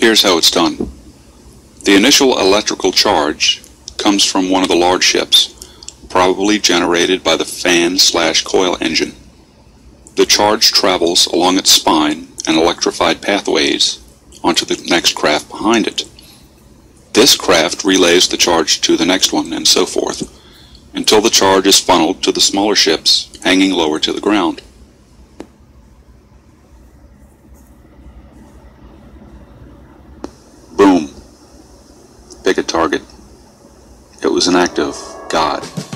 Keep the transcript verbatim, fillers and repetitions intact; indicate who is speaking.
Speaker 1: Here's how it's done. The initial electrical charge comes from one of the large ships, probably generated by the fan slash coil engine. The charge travels along its spine and electrified pathways onto the next craft behind it. This craft relays the charge to the next one, and so forth, until the charge is funneled to the smaller ships hanging lower to the ground. Boom. Pick a target. It was an act of God.